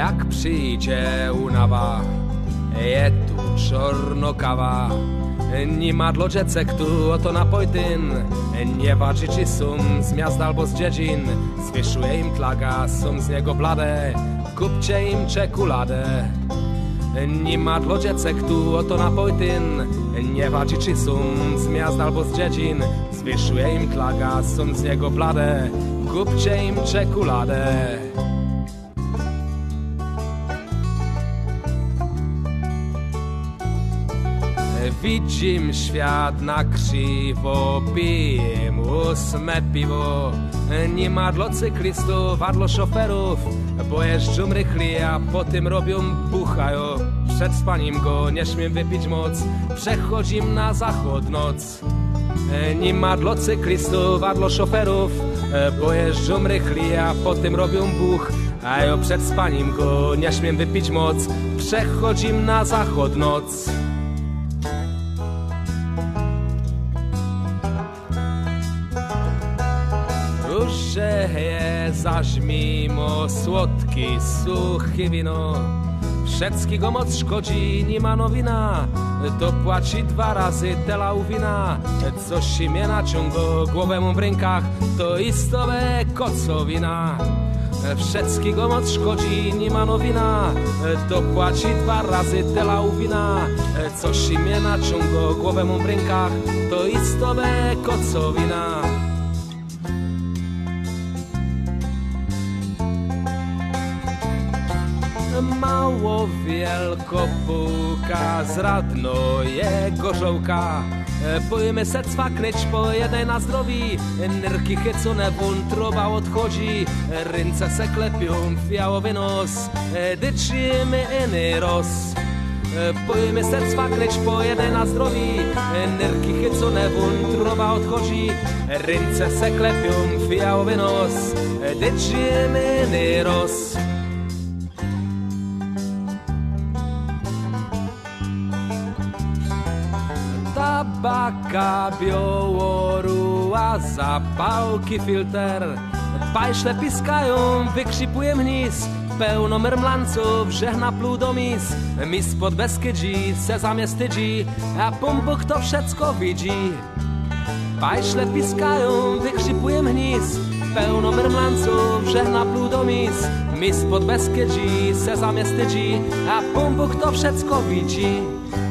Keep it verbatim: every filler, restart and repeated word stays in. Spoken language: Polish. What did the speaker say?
Jak przyjdzie unawa, je tu czornokawa. Nie ma dla dziecek tu oto napojtyn. Nie waży czy są z miast albo z dziedzin. Zwieszuje im tlaga, są z niego blade. Kupcie im czekoladę. Nie ma dla dziecek tu oto napojtyn. Nie waży czy są z miast albo z dziedzin. Zwieszuje im tlaga, są z niego blade. Kupcie im czekoladę. Widzim świat na krzywo, pijem ósme piwo. Nie ma dla cyklistów, a dla szoferów, bo jeżdżą rychli, a potem robią buchają. Przed spaniem go nie śmiem wypić moc, przechodzim na zachód noc. Nie ma dla cyklistów, a dla szoferów, bo jeżdżą rychli, a potem robią buch. A ja przed spaniem go nie śmiem wypić moc, przechodzim na zachód noc. Że je zaś mimo słodki, suchy wino. Wszystkiego moc szkodzi, nie ma nowina. Dopłaci dwa razy tela wina. Coś się mnie naciągo głowę w rękach, to istowe kocowina. Wszystkiego moc szkodzi, nie ma nowina. Dopłaci dwa razy tela wina. Coś się mnie naciągo głowę w rękach, to istowe kocowina. Mało wielko puka, zradno jego żołka. Bojmy se cwaknąć po jednej na zdrowi. Nerki chycone, wątroba odchodzi. Ręce se klepią w jałowy nos, dyczymy iny roz. Bojmy se cwaknąć po jednej na zdrowi. Nerki chycone, wątroba odchodzi. Ręce se klepią w jałowy nos, dyczymy iny roz. Tabaka, biołoru, a zapałki filter. Pajszle piskają, wykrzypuje mnis. Pełno myrmlanców, żegna pludomis. Mi spod Beskydzi se zamiastydzi, a Pumbuk to wszystko widzi. Pajszle piskają, wykrzypuje mnis. Pełno myrmlanców, żegna pludomis. Mi spod Beskydzi se zamiastydzi, a Pumbuk to wszystko widzi.